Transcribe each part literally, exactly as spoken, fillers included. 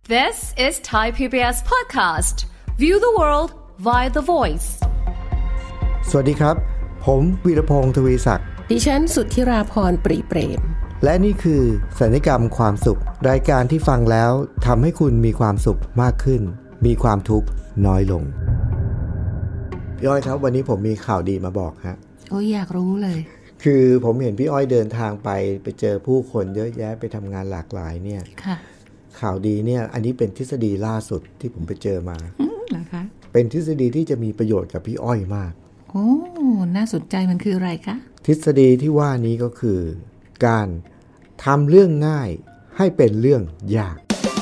This is Thai พี บี เอส podcast. View the world via the voice. สวัสดีครับผมวีรพงษ์ทวีศักดิ์ดิฉันสุทธิราพรปรีเปรมและนี่คือสัญญกรรมความสุขรายการที่ฟังแล้วทำให้คุณมีความสุขมากขึ้นมีความทุกข์น้อยลงพี่อ้อยครับวันนี้ผมมีข่าวดีมาบอกฮะโอ้ยอยากรู้เลยคือผมเห็นพี่อ้อยเดินทางไปไปเจอผู้คนเยอะแยะไปทำงานหลากหลายเนี่ยค่ะข่าวดีเนี่ยอันนี้เป็นทฤษฎีล่าสุดที่ผมไปเจอมาเหรอคะเป็นทฤษฎีที่จะมีประโยชน์กับพี่อ้อยมากโอ้น่าสนใจมันคืออะไรคะทฤษฎีที่ว่านี้ก็คือการทำเรื่องง่ายให้เป็นเรื่องยาก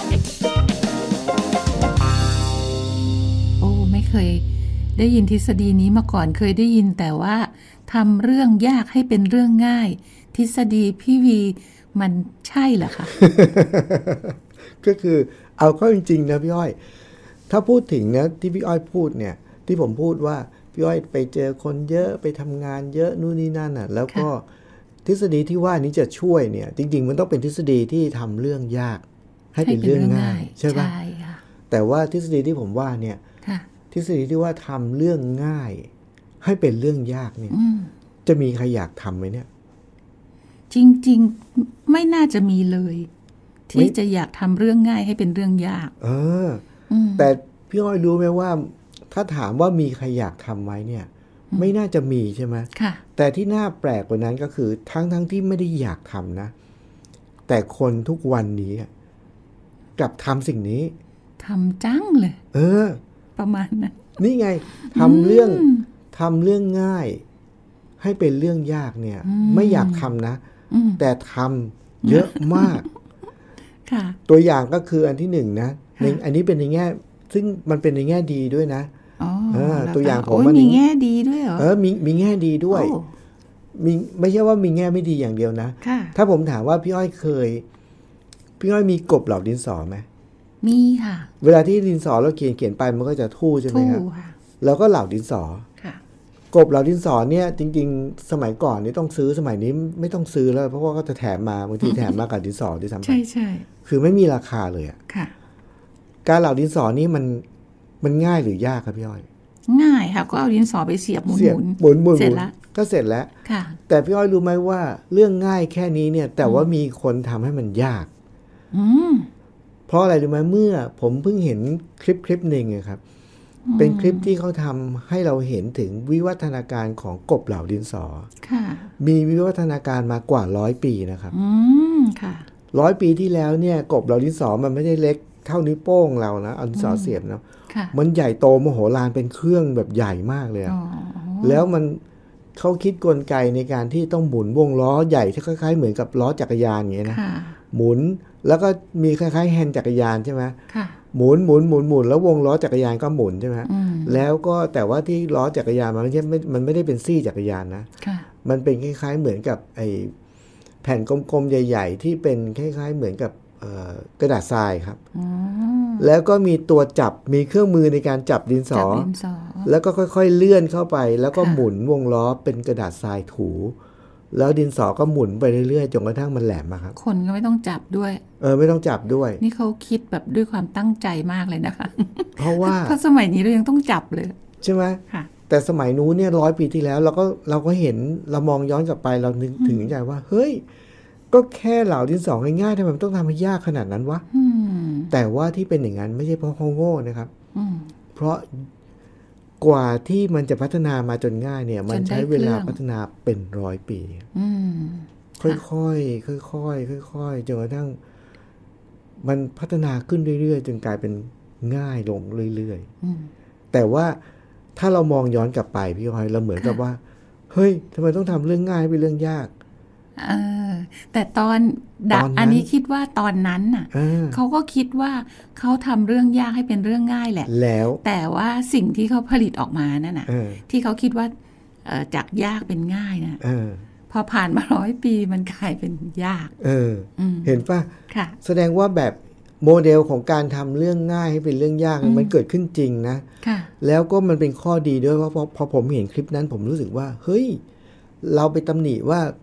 โอ้ไม่เคยได้ยินทฤษฎีนี้มาก่อนเคยได้ยินแต่ว่าทำเรื่องยากให้เป็นเรื่องง่ายทฤษฎีพี่วีมันใช่เหรอคะก็คือเอาเข้าจริงๆนะพี่อ้อยถ้าพูดถึงนะที่พี่อ้อยพูดเนี่ยที่ผมพูดว่าพี่อ้อยไปเจอคนเยอะไปทำงานเยอะนู่นนี่นั่นน่ะแล้วก็ทฤษฎีที่ว่านี้จะช่วยเนี่ยจริงๆมันต้องเป็นทฤษฎีที่ทำเรื่องยากให้เป็นเรื่องง่ายใช่ป่ะแต่ว่าทฤษฎีที่ผมว่าเนี่ยทฤษฎีที่ว่าทำเรื่องง่ายให้เป็นเรื่องยากเนี่ยจะมีใครอยากทำไหมเนี่ยจริงๆไม่น่าจะมีเลยที่จะอยากทำเรื่องง่ายให้เป็นเรื่องยากเออแต่พี่อ้อยรู้ไหมว่าถ้าถามว่ามีใครอยากทำไหมเนี่ยไม่น่าจะมีใช่ไหมค่ะแต่ที่น่าแปลกกว่านั้นก็คือทั้งทั้งที่ไม่ได้อยากทำนะแต่คนทุกวันนี้กลับทำสิ่งนี้ทำจังเลยเออประมาณนั้นนี่ไงทำเรื่องทำเรื่องง่ายให้เป็นเรื่องยากเนี่ยไม่อยากทำนะแต่ทำเยอะมากตัวอย่างก็คืออันที่หนึ่งนะอันนี้เป็นในแง่ซึ่งมันเป็นในแง่ดีด้วยนะตัวอย่างผมมันมีแง่ดีด้วยเหรอเออมีมีแง่ดีด้วยมีไม่ใช่ว่ามีแง่ไม่ดีอย่างเดียวนะถ้าผมถามว่าพี่อ้อยเคยพี่อ้อยมีกบเหล่าดินสอไหมมีค่ะเวลาที่ดินสอเราเขียนเขียนไปมันก็จะทู่ใช่ไหมครับแล้วก็เหล่าดินสอกบเหล่าดินสอเนี่ยจริงๆสมัยก่อนนี่ต้องซื้อสมัยนี้ไม่ต้องซื้อแล้วเพราะว่าก็จะแถมมาบางทีแถมมากับดินสอด้วยซ้ำไปใช่ใช่คือไม่มีราคาเลยอ่ะการเหล่าดินสอนี่มันมันง่ายหรือยากครับพี่อ้อยง่ายค่ะก็เอาดินสอไปเสียบหมุนหมุนหมุนเสร็จแล้วก็เสร็จแล้วค่ะแต่พี่อ้อยรู้ไหมว่าเรื่องง่ายแค่นี้เนี่ยแต่ว่ามีคนทำให้มันยากอืมเพราะอะไรรู้ไหมเมื่อผมเพิ่งเห็นคลิปคลิปหนึ่งครับเป็นคลิปที่เขาทำให้เราเห็นถึงวิวัฒนาการของกบเหล่าดินสอค่ะมีวิวัฒนาการมากว่าร้อยปีนะครับอืมค่ะร้อยปีที่แล้วเนี่ยกบเหล่าดินสอมันไม่ได้เล็กเท่านิ้วโป้งเรานะเอาดินสอเสียบเนาะมันใหญ่โตมโหฬารเป็นเครื่องแบบใหญ่มากเลยแล้วมันเขาคิดกลไกในการที่ต้องหมุนวงล้อใหญ่ที่คล้ายๆเหมือนกับล้อจักรยานอย่างเงี้ยนะหมุนแล้วก็มีคล้ายๆแฮนด์จักรยานใช่ไหมหมุนหมุนหมุนหมุนแล้ววงล้อจักรยานก็หมุนใช่ไหมแล้วก็แต่ว่าที่ล้อจักรยานมันไม่ใช่มันไม่ได้เป็นซี่จักรยานนะมันเป็นคล้ายๆเหมือนกับไอ้แผ่นกลมๆใหญ่ๆที่เป็นคล้ายๆเหมือนกับกระดาษทรายครับแล้วก็มีตัวจับมีเครื่องมือในการจับดินสอแล้วก็ค่อยๆเลื่อนเข้าไปแล้วก็หมุนวงล้อเป็นกระดาษทรายถูแล้วดินสอก็หมุนไปเรื่อยๆจนกระทั่งมันแหลมอะครับคนก็ไม่ต้องจับด้วยเออไม่ต้องจับด้วยนี่เขาคิดแบบด้วยความตั้งใจมากเลยนะคะเพราะว่าเพราะสมัยนี้เรายังต้องจับเลยใช่ไหมค่ะแต่สมัยนู้นเนี่ยร้อยปีที่แล้วเราก็เราก็เห็นเรามองย้อนกลับไปเรานึกถึงใจว่าเฮ้ยก็แค่เหล่าดินสอง่ายๆทำไมมันต้องทำให้ยากขนาดนั้นวะแต่ว่าที่เป็นอย่างนั้นไม่ใช่เพราะเขาโง่นะครับเพราะกว่าที่มันจะพัฒนามาจนง่ายเนี่ยมันใช้เวลาพัฒนาเป็นร้อยปีค่อยๆค่อยๆค่อยๆจนกระทั่งมันพัฒนาขึ้นเรื่อยๆจนกลายเป็นง่ายลงเรื่อยๆแต่ว่าถ้าเรามองย้อนกลับไปพี่อ้อยเราเหมือนกับว่าเฮ้ยทำไมต้องทำเรื่องง่ายเป็นเรื่องยากเออแต่ตอนอันนี้คิดว่าตอนนั้นน่ะเขาก็คิดว่าเขาทำเรื่องยากให้เป็นเรื่องง่ายแหละแล้วแต่ว่าสิ่งที่เขาผลิตออกมานั่นน่ะที่เขาคิดว่าจากยากเป็นง่ายนะพอผ่านมาร้อยปีมันกลายเป็นยากเออเห็นป่ะแสดงว่าแบบโมเดลของการทำเรื่องง่ายให้เป็นเรื่องยากมันเกิดขึ้นจริงนะแล้วก็มันเป็นข้อดีด้วยเพราะพอผมเห็นคลิปนั้นผมรู้สึกว่าเฮ้ยเราไปตำหนิว่า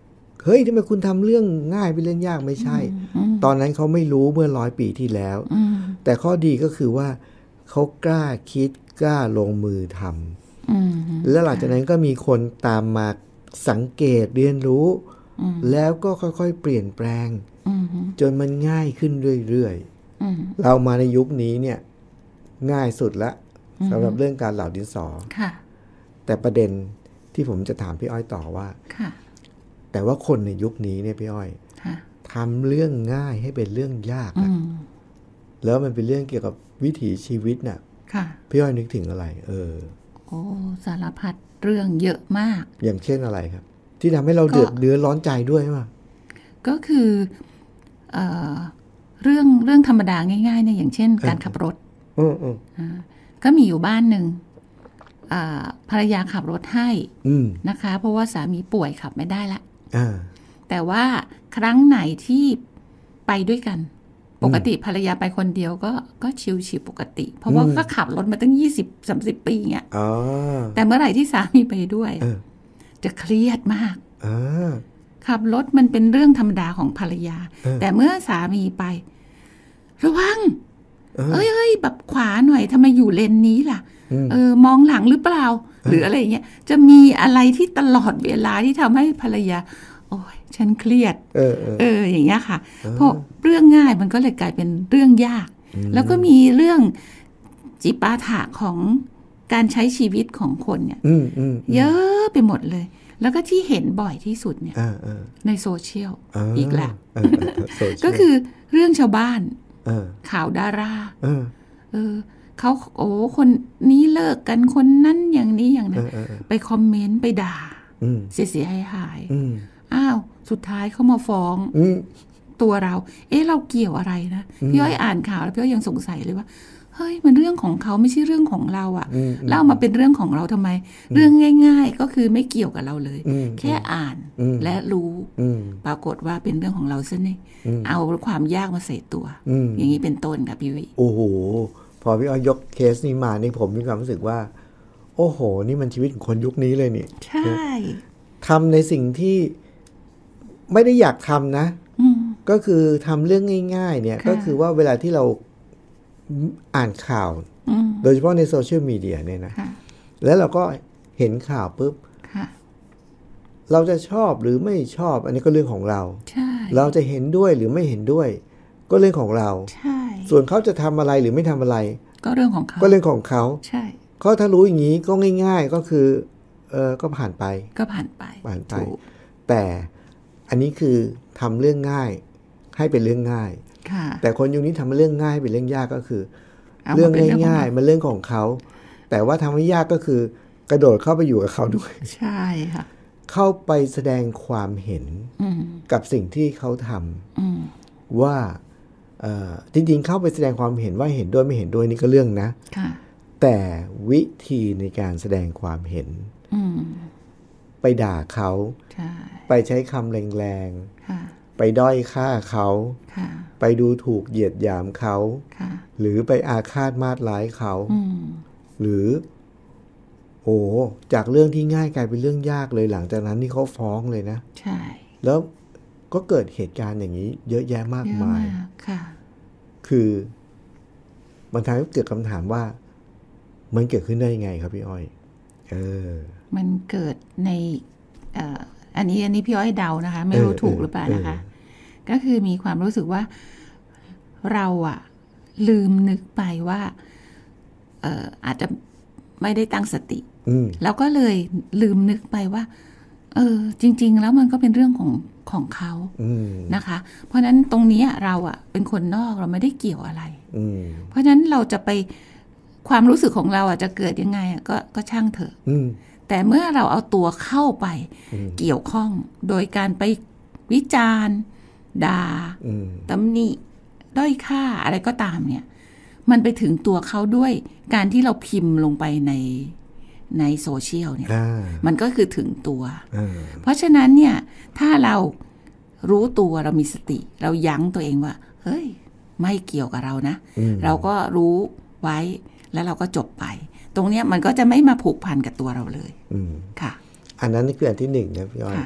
เฮ้ยทำไมคุณทำเรื่องง่ายเป็นเรื่องยากไม่ใช่ตอนนั้นเขาไม่รู้เมื่อร้อยปีที่แล้วแต่ข้อดีก็คือว่าเขากล้าคิดกล้าลงมือทำแล้วหลังจากนั้นก็มีคนตามมาสังเกตเรียนรู้แล้วก็ค่อยๆเปลี่ยนแปลงจนมันง่ายขึ้นเรื่อยๆเรามาในยุคนี้เนี่ยง่ายสุดละสำหรับเรื่องการเหลาดินสอแต่ประเด็นที่ผมจะถามพี่อ้อยต่อว่าแต่ว่าคนในยุคนี้เนี่ยพี่อ้อยทำเรื่องง่ายให้เป็นเรื่องยากนะแล้วมันเป็นเรื่องเกี่ยวกับวิถีชีวิตน่ะพี่อ้อยนึกถึงอะไรเออโอ้สารพัดเรื่องเยอะมากอย่างเช่นอะไรครับที่ทำให้เราเดือดเดือดร้อนใจด้วยใช่ไหมก็คือเอ่อเรื่องเรื่องธรรมดาง่ายๆเนี่ยอย่างเช่นการขับรถก็มีอยู่บ้านหนึ่งภรรยาขับรถให้นะคะเพราะว่าสามีป่วยขับไม่ได้ละแต่ว่าครั้งไหนที่ไปด้วยกันปกติภรรยาไปคนเดียวก็ก็ชิวๆปกติเพราะว่าก็ขับรถมาตั้งยี่สิบ สามสิบปีเงี้ยแต่เมื่อไหร่ที่สามีไปด้วยจะเครียดมากขับรถมันเป็นเรื่องธรรมดาของภรรยาแต่เมื่อสามีไประวังเอ้ยเอ้ยแบบขวาหน่อยทำไมอยู่เลนนี้ล่ะเออมองหลังหรือเปล่าหรืออะไรเงี้ยจะมีอะไรที่ตลอดเวลาที่ทำให้ภรรยาโอ้ยฉันเครียดเออเอออย่างเงี้ยค่ะเพราะเรื่องง่ายมันก็เลยกลายเป็นเรื่องยากแล้วก็มีเรื่องจิปาถะของการใช้ชีวิตของคนเนี่ยเยอะไปหมดเลยแล้วก็ที่เห็นบ่อยที่สุดเนี่ยในโซเชียลอีกแหละก็คือเรื่องชาวบ้านข่าวดาราเออเขาโอ้คนนี้เลิกกันคนนั้นอย่างนี้อย่างนั้นไปคอมเมนต์ไปด่าเสียหายหายอ้าวสุดท้ายเขามาฟ้องตัวเราเอ๊ะเราเกี่ยวอะไรนะพี่อ้อยอ่านข่าวแล้วพี่อ้อยยังสงสัยเลยว่าเฮ้ยมันเรื่องของเขาไม่ใช่เรื่องของเราอ่ะเล่ามาเป็นเรื่องของเราทำไมเรื่องง่ายๆก็คือไม่เกี่ยวกับเราเลยแค่อ่านและรู้ปรากฏว่าเป็นเรื่องของเราซะนี่เอาความยากมาใส่ตัวอย่างนี้เป็นต้นค่ะพี่วิโอ้โหพอพี่อ้อยยกเคสนี้มานี่ผมมีความรู้สึกว่าโอ้โหนี่มันชีวิตของคนยุคนี้เลยนี่ใช่ทำในสิ่งที่ไม่ได้อยากทำนะก็คือทำเรื่องง่ายๆเนี่ยก็คือว่าเวลาที่เราอ่านข่าวโดยเฉพาะในโซเชียลมีเดียเนี่ยนะแล้วเราก็เห็นข่าวปุ๊บเราจะชอบหรือไม่ชอบอันนี้ก็เรื่องของเราเราจะเห็นด้วยหรือไม่เห็นด้วยก็เรื่องของเราส่วนเขาจะทำอะไรหรือไม่ทำอะไรก็เรื่องของเขาก็เรื่องของเขาใช่เขาถ้ารู้อย่างนี้ก็ง่ายๆก็คือเออก็ผ่านไปก็ผ่านไปผ่านไปแต่อันนี้คือทำเรื่องง่ายให้เป็นเรื่องง่ายแต่คนยุคนี้ทำเรื่องง่ายเป็นเรื่องยากก็คือเรื่องง่ายๆมันเรื่องของเขาแต่ว่าทำให้ยากก็คือกระโดดเข้าไปอยู่กับเขาด้วยใช่ค่ะเข้าไปแสดงความเห็นกับสิ่งที่เขาทำว่าจริงๆเข้าไปแสดงความเห็นว่าเห็นด้วยไม่เห็นด้วยนี่ก็เรื่องนะแต่วิธีในการแสดงความเห็นไปด่าเขาไปใช้คำแรงๆไปด้อยค่าเขาไปดูถูกเหยียดหยามเขาหรือไปอาฆาตมาดร้ายเขาหรือโอ้จากเรื่องที่ง่ายกลายเป็นเรื่องยากเลยหลังจากนั้นนี่เขาฟ้องเลยนะใช่แล้วก็เกิดเหตุการณ์อย่างนี้เยอะแยะมากมายคือมันทำให้เกิดคำถามว่ามันเกิดขึ้นได้ยังไงครับพี่อ้อยเออมันเกิดในเอ่ออันนี้อันนี้พี่อ้อยเดานะคะไม่รู้ถูกหรือเปล่านะคะก็คือมีความรู้สึกว่าเราอะลืมนึกไปว่าเอ่ออาจจะไม่ได้ตั้งสติแล้วก็เลยลืมนึกไปว่าเออจริงๆแล้วมันก็เป็นเรื่องของของเขานะคะเพราะฉะนั้นตรงนี้เราอะเป็นคนนอกเราไม่ได้เกี่ยวอะไรเพราะฉะนั้นเราจะไปความรู้สึกของเราอะจะเกิดยังไงอะก็ก็ช่างเถอะแต่เมื่อเราเอาตัวเข้าไปเกี่ยวข้องโดยการไปวิจารณ์ด่าตำหนิด้อยค่าอะไรก็ตามเนี่ยมันไปถึงตัวเขาด้วยการที่เราพิมพ์ลงไปในในโซเชียลเนี่ยมันก็คือถึงตัวเพราะฉะนั้นเนี่ยถ้าเรารู้ตัวเรามีสติเรายั้งตัวเองว่าเฮ้ยไม่เกี่ยวกับเรานะเราก็รู้ไว้แล้วเราก็จบไปตรงเนี้ยมันก็จะไม่มาผูกพันกับตัวเราเลยค่ะอันนั้นคืออันที่หนึ่งนะพี่อ้อย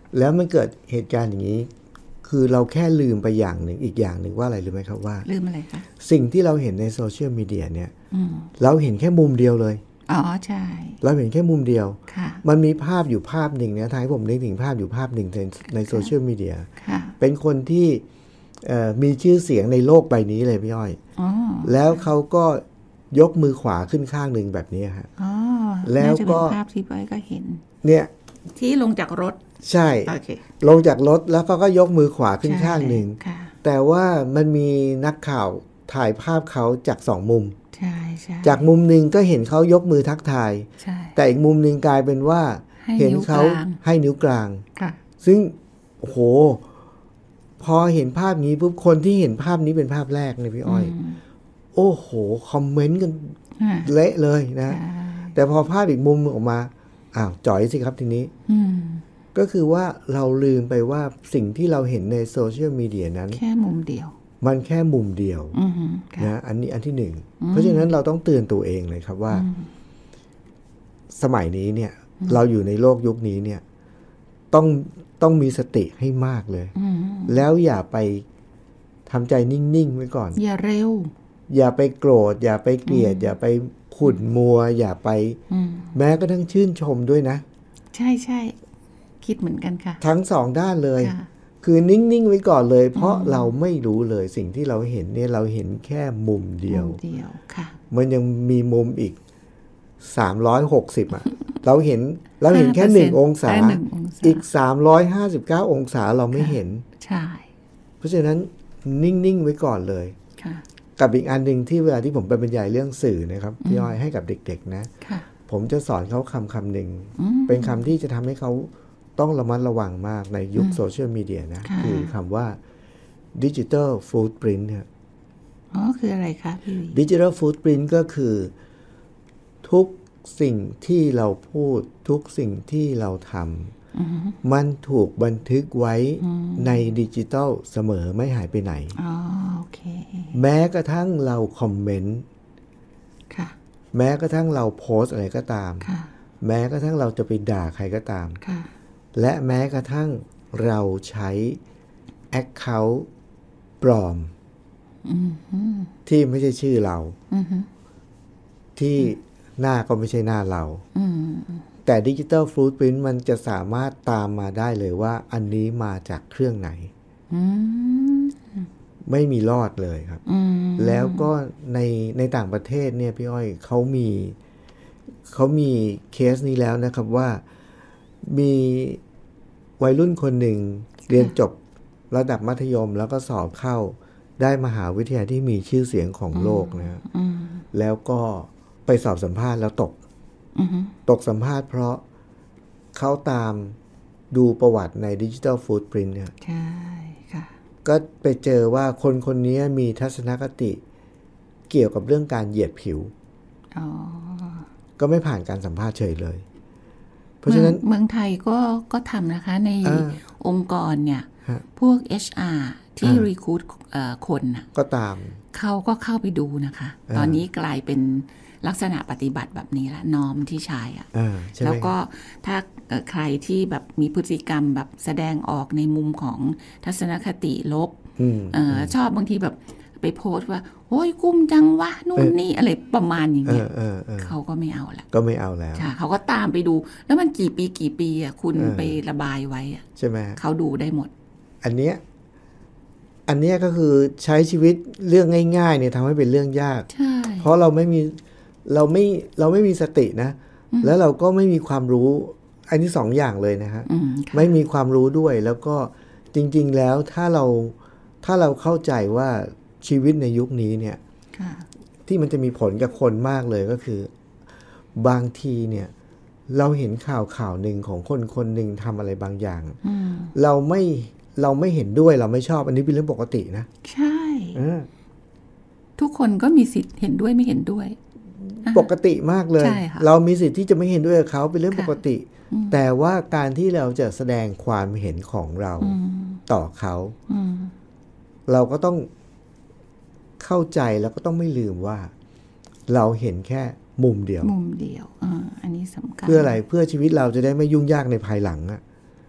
แล้วมันเกิดเหตุการณ์อย่างนี้คือเราแค่ลืมไปอย่างหนึ่งอีกอย่างหนึ่งว่าอะไรรู้ไหมครับว่าลืมอะไรคะสิ่งที่เราเห็นในโซเชียลมีเดียเนี่ยเราเห็นแค่มุมเดียวเลยอ๋อใช่เราเห็นแค่มุมเดียวมันมีภาพอยู่ภาพหนึ่งเนี่ยทางให้ผมนึกถึงภาพอยู่ภาพหนึ่งในในโซเชียลมีเดียเป็นคนที่มีชื่อเสียงในโลกใบนี้เลยพี่อ้อยแล้วเขาก็ยกมือขวาขึ้นข้างหนึ่งแบบนี้ฮะแล้วก็ภาพที่ไปก็เห็นเนี่ยที่ลงจากรถใช่ okay. ลงจากรถแล้วเขาก็ยกมือขวาขึ้นข้างหนึ่งแต่ว่ามันมีนักข่าวถ่ายภาพเขาจากสองมุมใช่ใช่จากมุมหนึ่งก็เห็นเขายกมือทักทายแต่อีกมุมหนึ่งกลายเป็นว่าเห็นเขาให้นิ้วกลางซึ่งโอ้โหพอเห็นภาพนี้ปุ๊บคนที่เห็นภาพนี้เป็นภาพแรกเลยพี่อ้อยโอ้โหคอมเมนต์กันเละเลยนะแต่พอภาพอีกมุมออกมาอ้าวจ่อยสิครับทีนี้ก็คือว่าเราลืมไปว่าสิ่งที่เราเห็นในโซเชียลมีเดียนั้นแค่มุมเดียวมันแค่มุมเดียวนะอันนี้อันที่หนึ่งเพราะฉะนั้นเราต้องเตือนตัวเองเลยครับว่าสมัยนี้เนี่ยเราอยู่ในโลกยุคนี้เนี่ยต้องต้องมีสติให้มากเลยแล้วอย่าไปทำใจนิ่งๆไว้ก่อนอย่าเร็วอย่าไปโกรธอย่าไปเกลียดอย่าไปขุ่นมัวอย่าไปแม้กระทั่งชื่นชมด้วยนะใช่ใช่คิดเหมือนกันค่ะทั้งสองด้านเลยคือนิ่งๆไว้ก่อนเลยเพราะเราไม่รู้เลยสิ่งที่เราเห็นเนี่ยเราเห็นแค่มุมเดียวมุมเดียวค่ะมันยังมีมุมอีกสามร้อยหกสิบอ่ะเราเห็นเราเห็นแค่หนึ่งองศาอีกสามร้อยห้าสิบเก้าองศาเราไม่เห็นใช่เพราะฉะนั้นนิ่งๆไว้ก่อนเลยกับอีกอันนึงที่เวลาที่ผมไปบรรยายเรื่องสื่อนะครับพี่อ้อยให้กับเด็กๆนะผมจะสอนเขาคำคำหนึ่งเป็นคำที่จะทำให้เขาต้องระมัดระวังมากในยุคโซเชียลมีเดียนะคือคำว่าดิจิทัลฟู้ดปรินท์ครับอ๋อคืออะไรคะพี่ดิจิทัลฟู้ดปรินท์ก็คือทุกสิ่งที่เราพูดทุกสิ่งที่เราทำมันถูกบันทึกไว้ในดิจิทัลเสมอไม่หายไปไหนอ๋อโอเคแม้กระทั่งเราคอมเมนต์แม้กระทั่งเราโพสอะไรก็ตามแม้กระทั่งเราจะไปด่าใครก็ตามและแม้กระทั่งเราใช้ account ปลอมที่ไม่ใช่ชื่อเราที่หน้าก็ไม่ใช่หน้าเราแต่ดิจิทัลฟู้ดปรินท์มันจะสามารถตามมาได้เลยว่าอันนี้มาจากเครื่องไหนไม่มีรอดเลยครับแล้วก็ในในต่างประเทศเนี่ยพี่อ้อยเขามีเขามีเคสนี้แล้วนะครับว่ามีวัยรุ่นคนหนึ่งเรียนจบระดับมัธยมแล้วก็สอบเข้าได้มหาวิทยาลัยที่มีชื่อเสียงของโลกนะแล้วก็ไปสอบสัมภาษณ์แล้วตกตกสัมภาษณ์เพราะเขาตามดูประวัติในดิจิทัลฟู้ดปรินท์เนี่ยใช่ค่ะก็ไปเจอว่าคนคนนี้มีทัศนคติเกี่ยวกับเรื่องการเหยียดผิวก็ไม่ผ่านการสัมภาษณ์เฉยเลยเพราะฉะนั้นเมืองไทยก็ก็ทำนะคะในองค์กรเนี่ยพวก เอช อาร์ ที่รีครูทคนก็ตามเขาก็เข้าไปดูนะคะตอนนี้กลายเป็นลักษณะปฏิบัติแบบนี้ละนอมที่ใช้อ่ะแล้วก็ถ้าใครที่แบบมีพฤติกรรมแบบแสดงออกในมุมของทัศนคติลบอชอบบางทีแบบไปโพสต์ว่าโอ้ยกุ้มจังวะนู่นนี่อะไรประมาณอย่างเงี้ยเขาก็ไม่เอาละก็ไม่เอาแล้วค่ะเขาก็ตามไปดูแล้วมันกี่ปีกี่ปีอ่ะคุณไประบายไว้อ่ะใช่ไหมเขาดูได้หมดอันเนี้ยอันเนี้ยก็คือใช้ชีวิตเรื่องง่ายๆเนี่ยทำให้เป็นเรื่องยากเพราะเราไม่มีเราไม่เราไม่มีสตินะแล้วเราก็ไม่มีความรู้อันนี้สองอย่างเลยนะฮะไม่มีความรู้ด้วยแล้วก็จริงๆแล้วถ้าเราถ้าเราเข้าใจว่าชีวิตในยุคนี้เนี่ยที่มันจะมีผลกับคนมากเลยก็คือบางทีเนี่ยเราเห็นข่าวข่าวหนึ่งของคนคนหนึ่งทำอะไรบางอย่างเราไม่เราไม่เห็นด้วยเราไม่ชอบอันนี้เป็นเรื่องปกตินะใช่ทุกคนก็มีสิทธิ์เห็นด้วยไม่เห็นด้วยปกติมากเลยเรามีสิทธิ์ที่จะไม่เห็นด้วยกับเขาเป็นเรื่องปกติแต่ว่าการที่เราจะแสดงความเห็นของเราต่อเขาเราก็ต้องเข้าใจแล้วก็ต้องไม่ลืมว่าเราเห็นแค่มุมเดียวมุมเดียวอ่าอันนี้สำคัญเพื่ออะไรเพื่อชีวิตเราจะได้ไม่ยุ่งยากในภายหลังอะ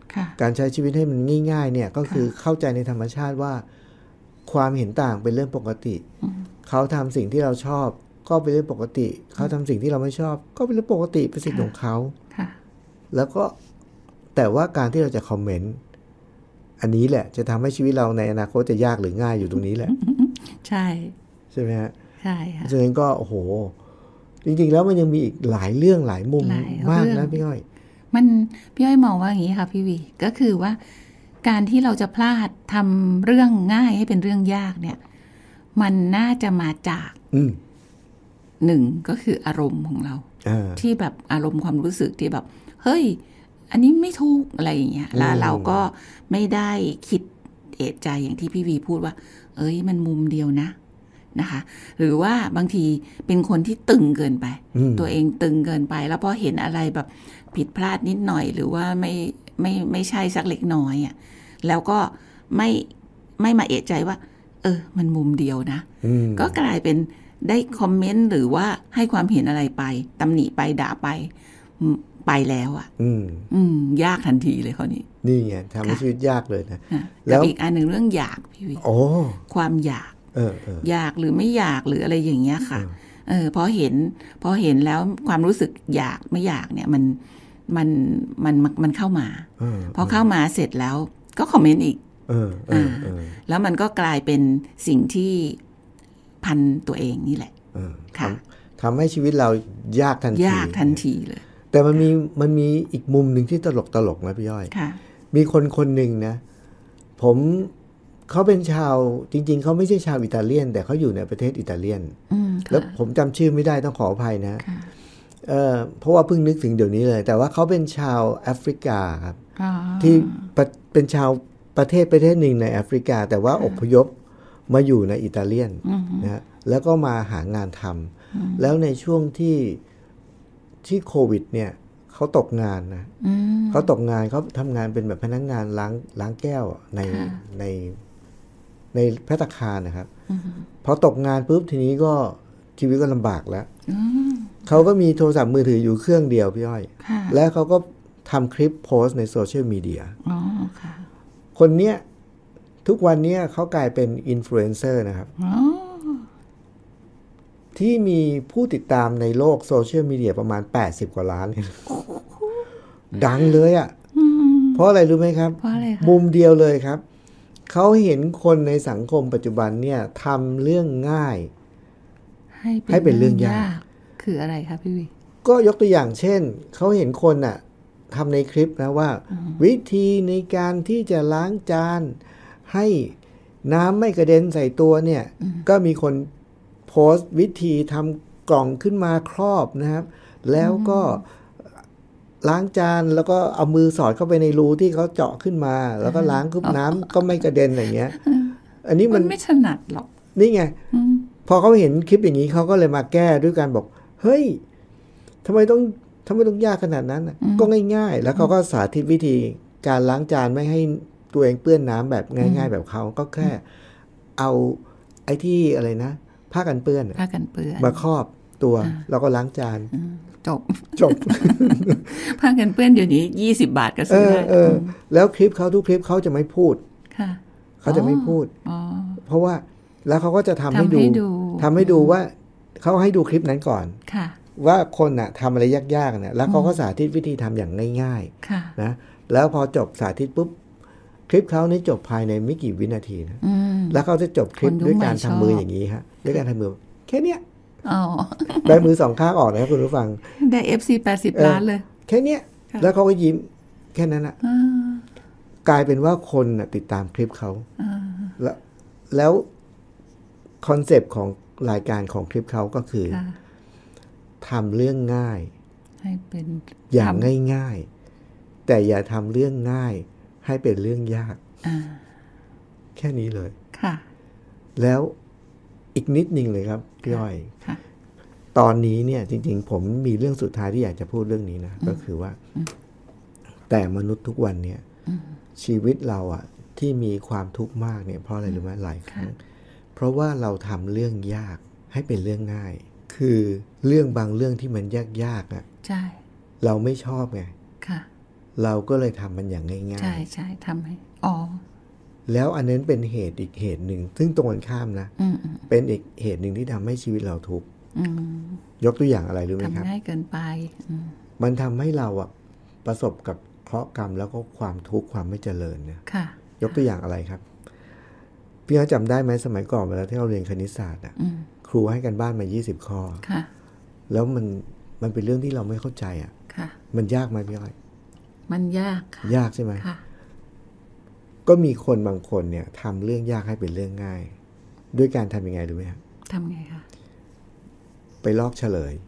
การใช้ชีวิตให้มันง่ายๆเนี่ยก็คือเข้าใจในธรรมชาติว่าความเห็นต่างเป็นเรื่องปกติเขาทำสิ่งที่เราชอบก็เป็นเรื่องปกติเขาทำสิ่งที่เราไม่ชอบก็เป็นเรื่องปกติเป็นสิทธิ์ของเขาแล้วก็แต่ว่าการที่เราจะคอมเมนต์อันนี้แหละจะทำให้ชีวิตเราในอนาคตจะยากหรือง่ายอยู่ตรงนี้แหละใช่ใช่ไหมฮะใช่ค่ะฉะนั้นก็โอ้โหจริงๆแล้วมันยังมีอีกหลายเรื่องหลายมุมมากนะพี่อ้อยมันพี่อ้อยมองว่าอย่างนี้ค่ะพี่วีก็คือว่าการที่เราจะพลาดทำเรื่องง่ายให้เป็นเรื่องยากเนี่ยมันน่าจะมาจากหนึ่งก็คืออารมณ์ของเราที่แบบอารมณ์ความรู้สึกที่แบบเฮ้ยอันนี้ไม่ถูกอะไรอย่างเงี้ยแล้วเราก็ไม่ได้คิดเอะใจอย่างที่พี่วีพูดว่าเอ้ยมันมุมเดียวนะนะคะหรือว่าบางทีเป็นคนที่ตึงเกินไปตัวเองตึงเกินไปแล้วพอเห็นอะไรแบบผิดพลาดนิดหน่อยหรือว่าไม่ไม่ไม่ใช่สักเล็กน้อยอ่ะแล้วก็ไม่ไม่มาเอะใจว่าเออมันมุมเดียวนะก็กลายเป็นได้คอมเมนต์หรือว่าให้ความเห็นอะไรไปตำหนิไปด่าไปไปแล้วอ่ะอืมอืมยากทันทีเลยข้อนี้นี่ไงทำให้ชีวิตยากเลยนะแล้วอีกอันหนึ่งเรื่องอยากพี่วิโอ้ความอยากเออเอออยากหรือไม่อยากหรืออะไรอย่างเงี้ยค่ะเออพอเห็นพอเห็นแล้วความรู้สึกอยากไม่อยากเนี่ยมันมันมันมันเข้ามาพอเข้ามาเสร็จแล้วก็คอมเมนต์อีกเออเออเออแล้วมันก็กลายเป็นสิ่งที่พันตัวเองนี่แหละค่ะทำให้ชีวิตเรายากทันทียากทันทีเลยแต่มันมีมันมีอีกมุมหนึ่งที่ตลกตลกนะพี่ย้อยมีคนคนหนึ่งนะผมเขาเป็นชาวจริงๆเขาไม่ใช่ชาวอิตาเลียนแต่เขาอยู่ในประเทศอิตาเลียนแล้วผมจำชื่อไม่ได้ต้องขออภัยนะเอ่อเพราะว่าเพิ่งนึกถึงเดี๋ยวนี้เลยแต่ว่าเขาเป็นชาวแอฟริกาครับที่เป็นชาวประเทศประเทศหนึ่งในแอฟริกาแต่ว่าอพยพมาอยู่ในอิตาเลียนนะแล้วก็มาหางานทำแล้วในช่วงที่ที่โควิดเนี่ยเขาตกงานนะเขาตกงานเขาทำงานเป็นแบบพนักงานล้างล้างแก้วในในในภัตตาคารนะครับพอตกงานปุ๊บทีนี้ก็ชีวิตก็ลำบากแล้วเขาก็มีโทรศัพท์มือถืออยู่เครื่องเดียวพี่อ้อยและเขาก็ทำคลิปโพสต์ในโซเชียลมีเดียคนเนี้ยทุกวันนี้เขากลายเป็นอินฟลูเอนเซอร์นะครับที่มีผู้ติดตามในโลกโซเชียลมีเดียประมาณแปดสิบกว่าล้านดังเลยอ่ะเพราะอะไรรู้ไหมครับมุมเดียวเลยครับเขาเห็นคนในสังคมปัจจุบันเนี่ยทำเรื่องง่ายให้ให้เป็นเรื่องยากคืออะไรคะพี่วิก็ยกตัวอย่างเช่นเขาเห็นคนอ่ะทำในคลิปนะว่าวิธีในการที่จะล้างจานให้น้ำไม่กระเด็นใส่ตัวเนี่ยก็มีคนโพสต์วิธีทำกล่องขึ้นมาครอบนะครับแล้วก็ล้างจานแล้วก็เอามือสอดเข้าไปในรูที่เขาเจาะขึ้นมาแล้วก็ล้างคุบน้ำก็ไม่กระเด็นอะไรเงี้ยอันนี้มันไม่ถนัดหรอกนี่ไงพอเขาเห็นคลิปอย่างนี้เขาก็เลยมาแก้ด้วยการบอกเฮ้ยทำไมต้องทำไมต้องยากขนาดนั้นก็ง่ายๆแล้วเขาก็สาธิตวิธีการล้างจานไม่ให้ตัวเองเปื้อนน้ำแบบง่ายๆแบบเขาก็แค่เอาไอ้ที่อะไรนะผ้ากันเปื้อนผ้ากันเปื้อนมาครอบตัวแล้วก็ล้างจานจบจบผ้ากันเปื้อนเดี๋ยวนี้ยี่สิบบาทก็ซื้อได้แล้วคลิปเขาทุกคลิปเขาจะไม่พูดเขาจะไม่พูดเพราะว่าแล้วเขาก็จะทำให้ดูทำให้ดูว่าเขาให้ดูคลิปนั้นก่อนว่าคนน่ะทำอะไรยากๆเนี่ยแล้วเขาก็สาธิตวิธีทำอย่างง่ายๆนะแล้วพอจบสาธิตปุ๊บคลิปเขานี่จบภายในไม่กี่วินาทีนะแล้วเขาจะจบคลิปด้วยการทำมืออย่างนี้ฮะด้วยการทำมือแค่เนี้ยได้มือสองข้างออกนะครับคุณผู้ฟังได้ เอฟ ซี แปดสิบล้านเลยแค่เนี้ยแล้วเขาก็ยิ้มแค่นั้นอ่ะกลายเป็นว่าคนน่ะติดตามคลิปเขาแล้วแล้วคอนเซปต์ของรายการของคลิปเขาก็คือทำเรื่องง่ายให้เป็นอย่างง่ายๆแต่อย่าทำเรื่องง่ายให้เป็นเรื่องยากแค่นี้เลยค่ะแล้วอีกนิดนึงเลยครับพี่อ้อยตอนนี้เนี่ยจริงๆผมมีเรื่องสุดท้ายที่อยากจะพูดเรื่องนี้นะก็คือว่าแต่มนุษย์ทุกวันเนี่ยชีวิตเราอ่ะที่มีความทุกข์มากเนี่ยเพราะอะไรรู้ไหมหลายครั้งเพราะว่าเราทำเรื่องยากให้เป็นเรื่องง่ายคือเรื่องบางเรื่องที่มันยากๆอ่ะใช่เราไม่ชอบไงค่ะเราก็เลยทำมันอย่างง่ายๆใช่ใช่ทำให้อ๋อแล้วอันนั้นเป็นเหตุอีกเหตุหนึ่งซึ่งตรงกันข้ามนะเป็นอีกเหตุหนึ่งที่ทำให้ชีวิตเราทุกข์ยกตัวอย่างอะไรรู้ไหมครับทำง่ายเกินไปมันทำให้เราอะประสบกับเคราะห์กรรมแล้วก็ความทุกข์ความไม่เจริญเนี่ยยกตัวอย่างอะไรครับพี่เขาจำได้ไหมสมัยก่อนเวลาที่เราเรียนคณิตศาสตร์อะครูให้กันบ้านมายี่สิบข้อแล้วมันมันเป็นเรื่องที่เราไม่เข้าใจอะมันยากไหมพี่อ้อยมันยากค่ะยากใช่ไหมก็มีคนบางคนเนี่ยทำเรื่องยากให้เป็นเรื่องง่ายด้วยการทำยังไงรู้ไหมครับทำไงคะไปลอกเฉลย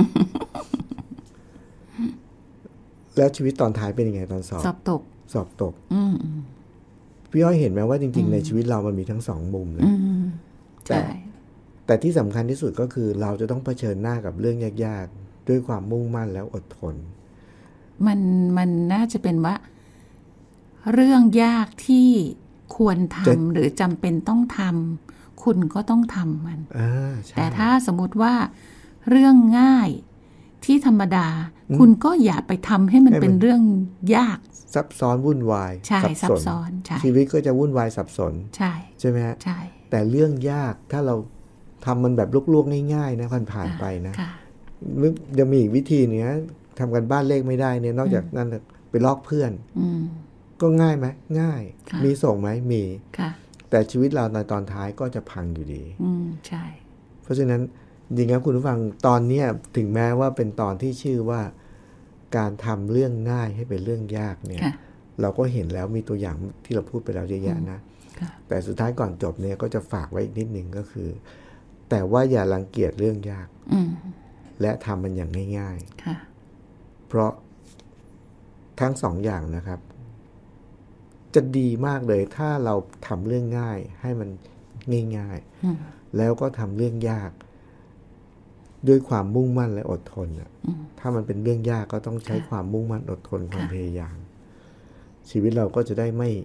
แล้วชีวิตตอนท้ายเป็นยังไงตอนสอบสอบตกสอบตกพี่อ้อยเห็นไหมว่าจริงๆในชีวิตเรามันมีทั้งสองมุมเลยแต่แต่ที่สำคัญที่สุดก็คือเราจะต้องเผชิญหน้ากับเรื่องยากๆด้วยความมุ่งมั่นแล้วอดทนมันมันน่าจะเป็นว่าเรื่องยากที่ควรทำหรือจำเป็นต้องทำคุณก็ต้องทำมันแต่ถ้าสมมติว่าเรื่องง่ายที่ธรรมดาคุณก็อย่าไปทำให้มันเป็นเรื่องยากซับซ้อนวุ่นวายใช่ซับซ้อนชีวิตก็จะวุ่นวายสับสนใช่ใช่ไหมฮะใช่แต่เรื่องยากถ้าเราทำมันแบบลวกๆง่ายๆนะผ่านผ่านไปนะยังมีอีกวิธีนึงนะทำกันบ้านเลขไม่ได้เนี่ยนอกจากนั้นไปลอกเพื่อนก็ง่ายไหมง่ายมีส่งไหมมีแต่ชีวิตเราในตอนท้ายก็จะพังอยู่ดีใช่เพราะฉะนั้นจริงๆครับคุณผู้ฟังตอนนี้ถึงแม้ว่าเป็นตอนที่ชื่อว่าการทำเรื่องง่ายให้เป็นเรื่องยากเนี่ยเราก็เห็นแล้วมีตัวอย่างที่เราพูดไปแล้วเยอะแยะนะแต่สุดท้ายก่อนจบเนี่ยก็จะฝากไว้อีกนิดนึงก็คือแต่ว่าอย่ารังเกียจเรื่องยากและทำมันอย่างง่ายๆเพราะทั้งสองอย่างนะครับจะดีมากเลยถ้าเราทำเรื่องง่ายให้มันง่ายๆแล้วก็ทำเรื่องยากด้วยความมุ่งมั่นและอดทนอ่ะถ้ามันเป็นเรื่องยากก็ต้องใช้ความมุ่งมั่นอดทนความพยายามชีวิตเราก็จะได้ไม่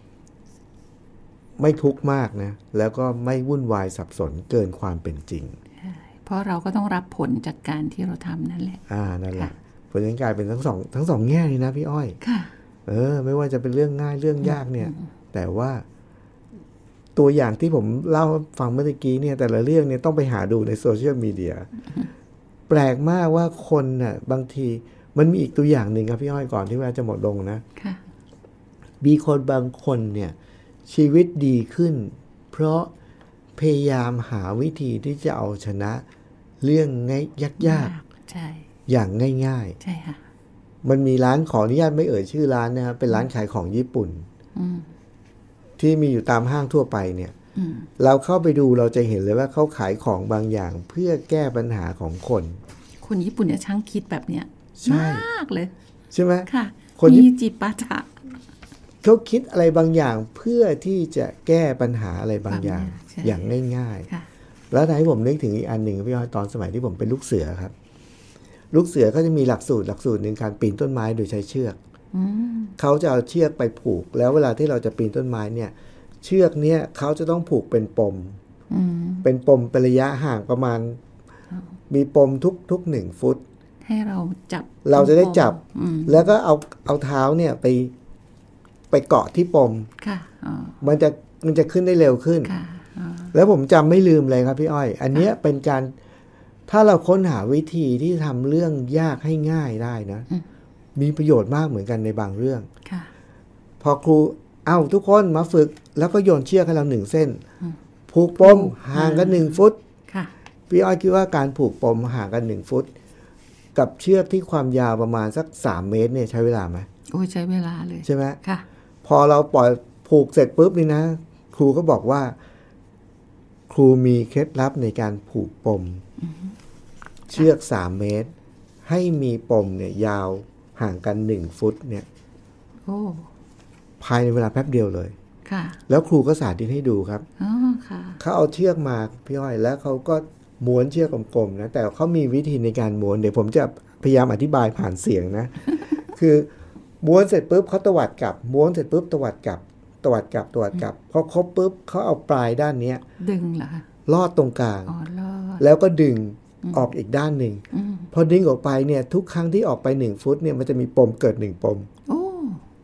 ไม่ทุกข์มากนะแล้วก็ไม่วุ่นวายสับสนเกินความเป็นจริงเพราะเราก็ต้องรับผลจากการที่เราทำนั่นแหละอ่านั่นแหละผลกลายเป็นทั้งสองทั้งสองแง่เลยนะพี่อ้อยค่ะเออไม่ว่าจะเป็นเรื่องง่ายเรื่องยากเนี่ยแต่ว่าตัวอย่างที่ผมเล่าฟังเมื่อกี้เนี่ยแต่ละเรื่องเนี่ยต้องไปหาดูในโซเชียลมีเดียแปลกมากว่าคนน่ะบางทีมันมีอีกตัวอย่างหนึ่งครับพี่อ้อยก่อนที่ว่าจะหมดลงนะมีคนบางคนเนี่ยชีวิตดีขึ้นเพราะพยายามหาวิธีที่จะเอาชนะเรื่องง่ายยากๆใช่อย่างง่ายๆใช่ค่ะมันมีร้านขออนุญาตไม่เอ่ยชื่อร้านนะครับเป็นร้านขายของญี่ปุ่นที่มีอยู่ตามห้างทั่วไปเนี่ยเราเข้าไปดูเราจะเห็นเลยว่าเขาขายของบางอย่างเพื่อแก้ปัญหาของคนคนญี่ปุ่นเนี่ยช่างคิดแบบเนี้ยมากเลยใช่ไหมค่ะคนมีจิตปัญญาเขาคิดอะไรบางอย่างเพื่อที่จะแก้ปัญหาอะไรบางอย่างอย่างง่ายๆแล้วให้ผมนึกถึงอีกอันหนึ่งพี่อ้อยตอนสมัยที่ผมเป็นลูกเสือครับลูกเสือก็จะมีหลักสูตรหลักสูตรหนึ่งการปีนต้นไม้โดยใช้เชือกเขาจะเอาเชือกไปผูกแล้วเวลาที่เราจะปีนต้นไม้เนี่ยเชือกเนี้ยเขาจะต้องผูกเป็นปมเป็นปมเป็นระยะห่างประมาณมีปมทุกทุกหนึ่งฟุตให้เราจับเราจะได้จับแล้วก็เอาเอาเท้าเนี่ยไปไปเกาะที่ปมมันจะมันจะขึ้นได้เร็วขึ้นแล้วผมจำไม่ลืมเลยครับพี่อ้อยอันเนี้ยเป็นการถ้าเราค้นหาวิธีที่ทำเรื่องยากให้ง่ายได้นะมีประโยชน์มากเหมือนกันในบางเรื่องพอครูเอ้าทุกคนมาฝึกแล้วก็โยนเชือกให้เราหนึ่งเส้นผูกปมห่างกันหนึ่งฟุตพี่อ้อยคิดว่าการผูกปมห่างกันหนึ่งฟุตกับเชือกที่ความยาวประมาณสักสามเมตรเนี่ยใช้เวลาไหมโอ้ใช้เวลาเลยใช่ไหมค่ะพอเราปล่อยผูกเสร็จปุ๊บนี่นะครูก็บอกว่าครูมีเคล็ดลับในการผูกปมเชือกสามเมตรให้มีปมเนี่ยยาวห่างกันหนึ่งฟุตเนี่ยโอ้ภายในเวลาแป๊บเดียวเลยค่ะแล้วครูก็สาธิตให้ดูครับอ๋อค่ะเขาเอาเชือกมาพี่อ้อยแล้วเขาก็ม้วนเชือกกลมๆนะแต่เขามีวิธีในการม้วนเดี๋ยวผมจะพยายามอธิบายผ่านเสียงนะ คือม้วนเสร็จปุ๊บเขาตวัดกลับม้วนเสร็จปุ๊บตวัดกลับตวัดกลับตวัดกลับพอครบปุ๊บเขาเอาปลายด้านนี้ดึงเหรอคะลอดตรงกลางอ๋อลอดแล้วก็ดึงออกอีกด้านหนึ่งพอดึงออกไปเนี่ยทุกครั้งที่ออกไปหนึ่งฟุตเนี่ยมันจะมีปมเกิดหนึ่งปมโอ้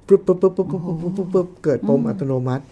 ปึ๊บปึ๊บปึ๊บปึ๊บปึ๊บปึ๊บปึ๊บปึ๊บเกิดปมอัตโนมัติ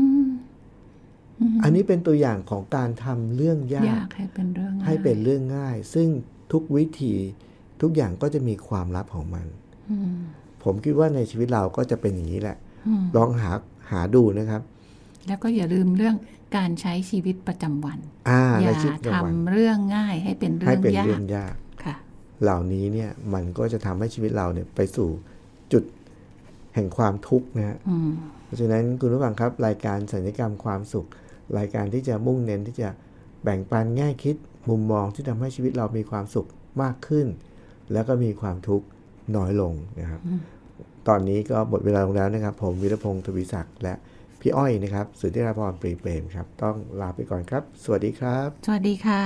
อันนี้เป็นตัวอย่างของการทำเรื่องยากให้เป็นเรื่องง่ายให้เป็นเรื่องง่ายซึ่งทุกวิธีทุกอย่างก็จะมีความลับของมันผมคิดว่าในชีวิตเราก็จะเป็นอย่างนี้แหละลองหาหาดูนะครับแล้วก็อย่าลืมเรื่องการใช้ชีวิตประจำวันอย่าทำเรื่องง่ายให้เป็นเรื่องยากให้เป็นเรื่องยากเหล่านี้เนี่ยมันก็จะทำให้ชีวิตเราเนี่ยไปสู่จุดแห่งความทุกข์นะฮะเพราะฉะนั้นคุณผู้ฟังครับรายการสัญญกรรมความสุขรายการที่จะมุ่งเน้นที่จะแบ่งปันแง่คิดมุมมองที่ทำให้ชีวิตเรามีความสุขมากขึ้นแล้วก็มีความทุกข์น้อยลงนะครับตอนนี้ก็หมดเวลาลงแล้วนะครับผมวีรพงศ์ทวีศักดิ์และพี่อ้อยนะครับสุทธิราพรปรีเปรมครับต้องลาไปก่อนครับสวัสดีครับสวัสดีค่ะ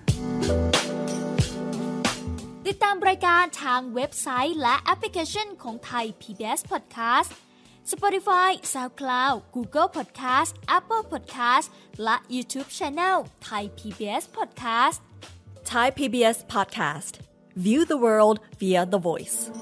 ติดตามรายการทางเว็บไซต์และแอปพลิเคชันของไทย พี บี เอส Podcast Spotify, SoundCloud, Google Podcast, Apple Podcast และ YouTube Channel Thai พี บี เอส Podcast Thai พี บี เอส Podcast View the world via the voice